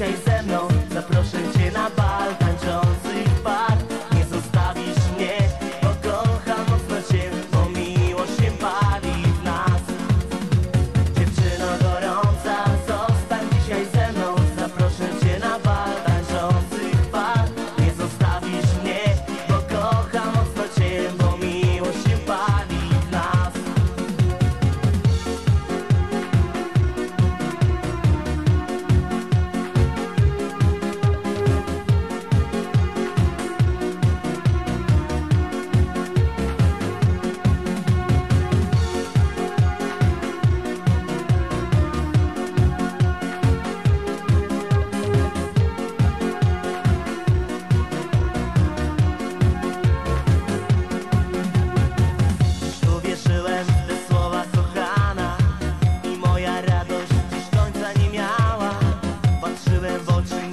dzisiaj ze mną. Zaproszę cię na bal tańczących par. Nie zostawisz mnie, bo kocham mocno cię, bo miłość się pali w nas. Dziewczyno gorąca, zostań dzisiaj ze mną. Zaproszę cię na bal tańczących par. Nie zostawisz mnie, bo kocham mocno cię, bo miłość się pali w nas. Uwierzyłem w te słowa, kochana, i moja radość dziś końca nie miała. Patrzyłem w oczy